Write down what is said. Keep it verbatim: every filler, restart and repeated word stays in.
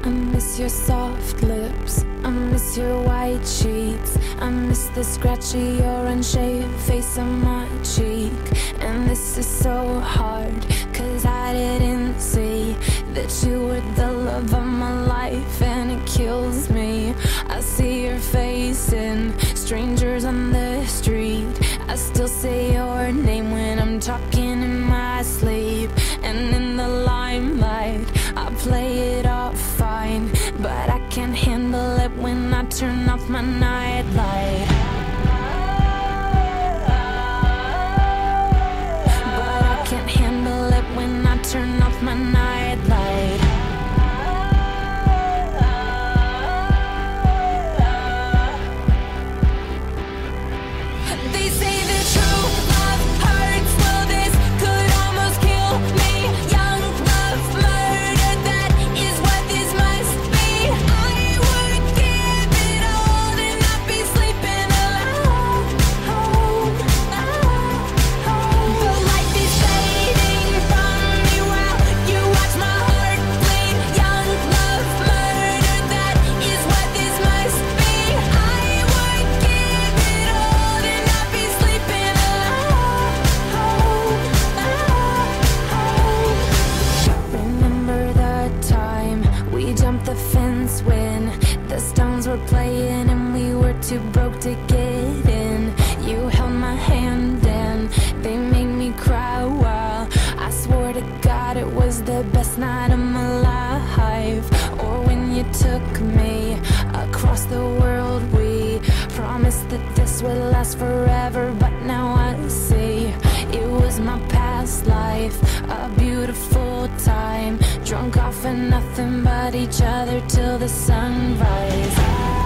I miss your soft lips, I miss your white sheets, I miss the scratchy or unshaved face on my cheek. And this is so hard, cause I didn't see that you were the love of my life, and it kills me. I see your face in strangers on the street, I still say your name when I'm talking in my sleep. And in the limelight, I play it off fine, but I can't handle it when I turn off my nightlight. But I can't handle it when I turn off my nightlight. They say the true love hurts, well this could almost kill me. Young love murder, that is what this must be. I would give it all to not be sleeping alone. But life is fading from me while you watch my heart bleed. Young love murder, that is what this must be. I would give it all to not be sleeping alone. Remember the time we jumped the fence when the Stones were playing and we were too broke to get in. You held my hand and they made me cry while I swore to God it was the best night of my life. Or when you took me across the world, we promised that this would last forever, but now I see it was my past life, a beautiful time, drunk off of nothing but each other till the sunrise.